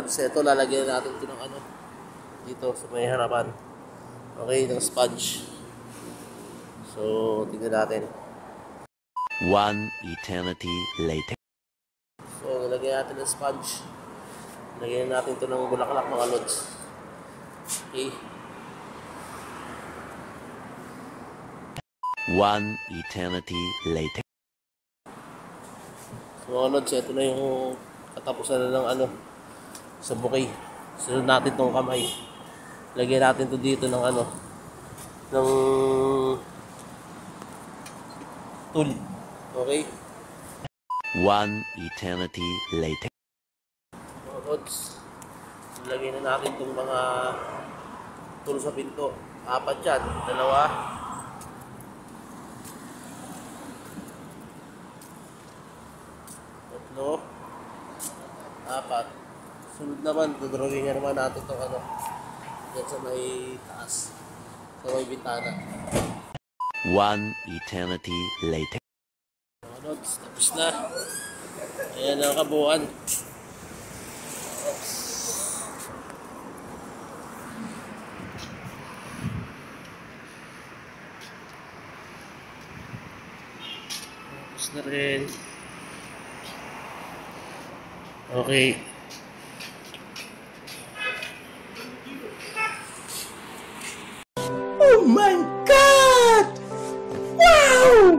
lods, ito lalagyan natin ito ng ano dito sa may harapan. Okay, ng sponge. So, tingnan natin. One eternity later. So, nilagyan natin ng sponge. Lagyan natin ito ng bulaklak mga lods. Okay. One eternity later. So mga lods, ito na yung katapusan na ng ano sa bouquet. Sunod natin itong kamay. Lagyan natin ito dito ng ano ng tool. Okay? One eternity later. Mga lods, lagyan na natin itong mga tool sa pinto. 4 yan. 2. 3, 4. Sunod naman, dudrawing naman natin itong ano dyan sa may taas, sa may bintana. One eternity later. Mga lods, tapos na. Ayan ang kabuuan. Tapos na rin. Okay. Oh my God! Wow!